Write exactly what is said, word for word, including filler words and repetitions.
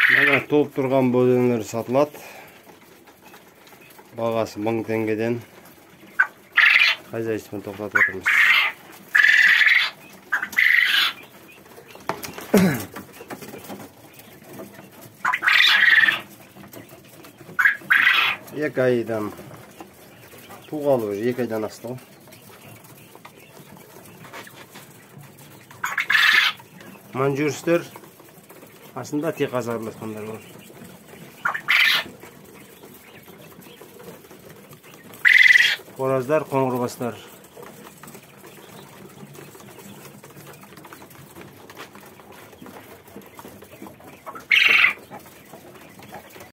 Mana толып турган бөлөнөр сатылат. Багасы мың теңгеден. Хозяйствоны токтотуп атабыз. Эки айдан туғалы уже эки айдан асты. Манжурстер aslında tek azarlasınlar var. Horazlar, kongurbaslar.